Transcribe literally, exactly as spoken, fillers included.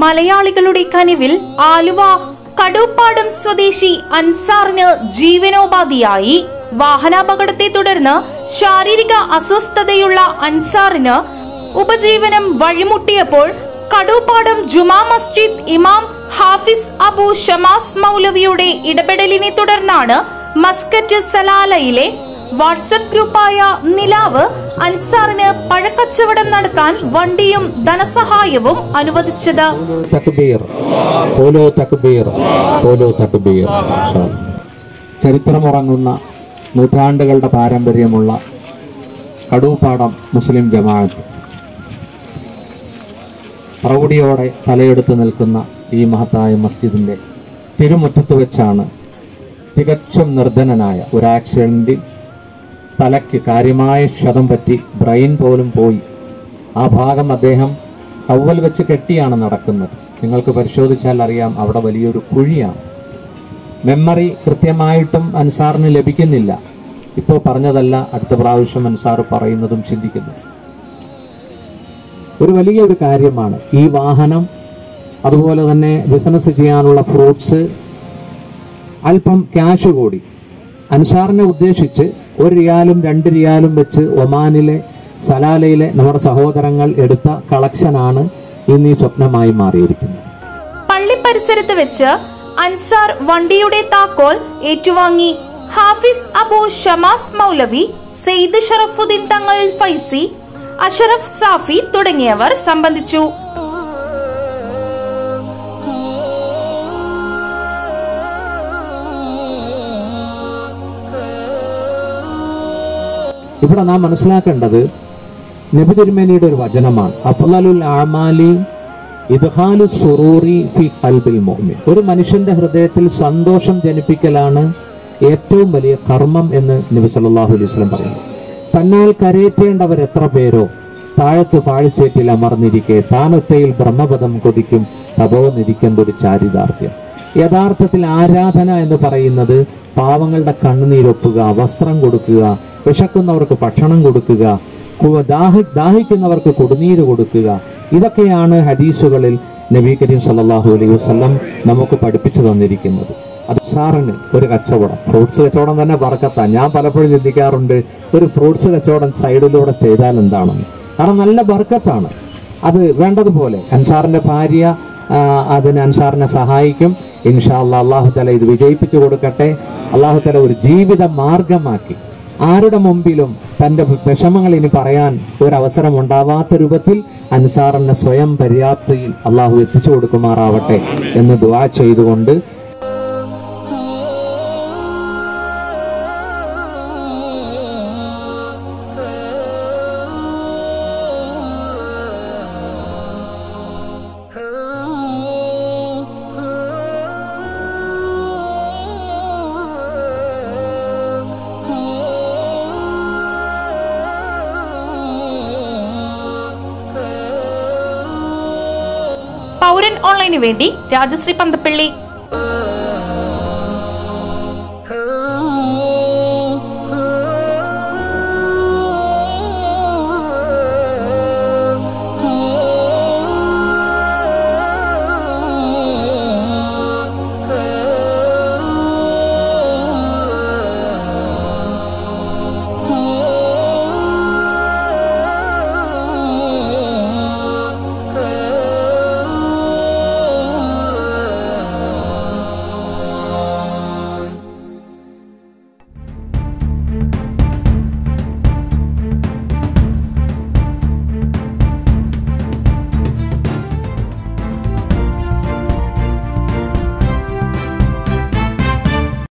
മലയാളികളുടെ കനിവിൽ ആലുവ കടൂപ്പാടം സ്വദേശി അൻസാറിന് ജീവനോപാധിയായി. വാഹനാപകടത്തെ തുടർന്ന് ശാരീരിക അസ്വസ്ഥതയുള്ള അൻസാറിന് ഉപജീവനം വഴിമുട്ടിയപ്പോൾ കടൂപ്പാടം ജുമാ മസ്ജിദ് ഇമാം ഹാഫിസ് അബു ഷമാസ് മൗലവിയുടെ ഇടപെടലിനെ തുടർന്നാണ് മസ്കറ്റ് സലാലയിലെ വാട്സ്ആപ്പ് ഗ്രൂപ്പായ നിലാവ് അൻസാറിന് പഴക്കച്ചവടം നടത്താൻ വണ്ടിയും ധനസഹായവും അനുവദിച്ചത്. ചരിത്രമുറങ്ങുന്ന നൂറ്റാണ്ടുകളുടെ പാരമ്പര്യമുള്ള കടൂപ്പാടം മുസ്ലിം ജമാഅത്ത് പ്രൗഢിയോടെ തലയെടുത്ത് നിൽക്കുന്ന ഈ മഹത്തായ മസ്ജിദിന്റെ തിരുമുറ്റത്ത് വെച്ചാണ് തികച്ചും നിർധനനായ ഒരു ആക്സിഡന്റിൽ തലയ്ക്ക് കാര്യമായ ക്ഷതം പറ്റി ബ്രെയിൻ പോലും പോയി. ആ ഭാഗം അദ്ദേഹം ടവൽ വെച്ച് കെട്ടിയാണ് നടക്കുന്നത്. നിങ്ങൾക്ക് പരിശോധിച്ചാൽ അറിയാം, അവിടെ വലിയൊരു കുഴിയാണ്. മെമ്മറി കൃത്യമായിട്ടും അൻസാറിന് ലഭിക്കുന്നില്ല. ഇപ്പോൾ പറഞ്ഞതല്ല അടുത്ത പ്രാവശ്യം അൻസാർ പറയുന്നതും ചിന്തിക്കുന്നു. ഒരു വലിയൊരു കാര്യമാണ് ഈ വാഹനം, അതുപോലെ തന്നെ ബിസിനസ് ചെയ്യാനുള്ള ഫ്രൂട്ട്സ്, അല്പം ക്യാഷ് കൂടി അൻസാറിനെ ഉദ്ദേശിച്ച് ഒരു റിയാലും രണ്ട് റിയാലും വെച്ച് ഒമാനിലെ സലാലയിലെ നമ്മുടെ സഹോദരങ്ങൾ എടുത്ത കളക്ഷനാണ് ഇന്ന് ഈ സ്വപ്നമായി മാറിയിരിക്കുന്നത്. പള്ളി പരിസരത്ത് വെച്ച് അൻസാർ വണ്ടിയുടെ താക്കോൽ ഏറ്റുവാങ്ങി. ഹാഫിസ് അബു ഷമാസ് മൗലവി, സെയ്ദ് ഷറഫുദ്ദീൻ തങ്ങൾ ഫൈസി, അഷറഫ് സാഫി തുടങ്ങിയവർ സംബന്ധിച്ചു. ഇവിടെ നാം മനസ്സിലാക്കേണ്ടത് നബി തിരുമേനിയുടെ ഒരു വചനമാണ്, അഫ്ളലുൽ അഅമാലി ഇദ്ഖാലു സുറൂരി ഫി ഖൽബിൽ മുഅ്മിൻ. ഒരു മനുഷ്യന്റെ ഹൃദയത്തിൽ സന്തോഷം ജനിപ്പിക്കലാണ് ഏറ്റവും വലിയ കർമ്മം എന്ന് നബി സല്ലല്ലാഹു അലൈഹി വസല്ലം പറയുന്നു. തന്നാൽ കരയേറ്റേണ്ടവർ എത്ര പേരോ താഴത്ത് പാഴ്ചേറ്റിൽ അമർന്നിരിക്കെ താനൊറ്റയിൽ ബ്രഹ്മപദം കൊതിക്കും തപോന്നിരിക്കുന്ന ഒരു ചാരിതാർത്ഥ്യം. യഥാർത്ഥത്തിൽ ആരാധന എന്ന് പറയുന്നത് പാവങ്ങളുടെ കണ്ണുനീരൊപ്പുക, വസ്ത്രം കൊടുക്കുക, വിശക്കുന്നവർക്ക് ഭക്ഷണം കൊടുക്കുക, ദാഹി ദാഹിക്കുന്നവർക്ക് കുടിനീര് കൊടുക്കുക. ഇതൊക്കെയാണ് ഹദീസുകളിൽ നബി കരീം സല്ലല്ലാഹു അലൈഹി വസല്ലം നമുക്ക് പഠിപ്പിച്ചു തന്നിരിക്കുന്നത്. അത് സാറിന് ഒരു കച്ചവടം, ഫ്രൂട്ട്സ് കച്ചവടം തന്നെ ബർക്കത്താ. ഞാൻ പലപ്പോഴും ചിന്തിക്കാറുണ്ട്, ഒരു ഫ്രൂട്ട്സ് കച്ചവടം സൈഡിലൂടെ ചെയ്താൽ എന്താണെന്ന്. കാരണം നല്ല ബർക്കത്താണ്. അത് വേണ്ടതുപോലെ അൻസാറിന്റെ ഭാര്യ അതിന് അൻസാറിനെ സഹായിക്കും. ഇൻഷാ അല്ലാഹ് അല്ലാഹു തആല ഇത് വിജയിപ്പിച്ചു കൊടുക്കട്ടെ. അല്ലാഹു തആല ഒരു ജീവിത മാർഗമാക്കി ആരുടെ മുമ്പിലും തന്റെ വിഷമങ്ങൾ ഇനി പറയാൻ ഒരവസരം ഉണ്ടാവാത്ത രൂപത്തിൽ അൻസാറിന്റെ സ്വയം പര്യാപ്തിയിൽ അള്ളാഹു എത്തിച്ചു കൊടുക്കുമാറാവട്ടെ എന്ന് ദുആ ചെയ്തുകൊണ്ട് പൗരൻ ഓൺലൈനു വേണ്ടി രാജശ്രീ പന്തപ്പള്ളി.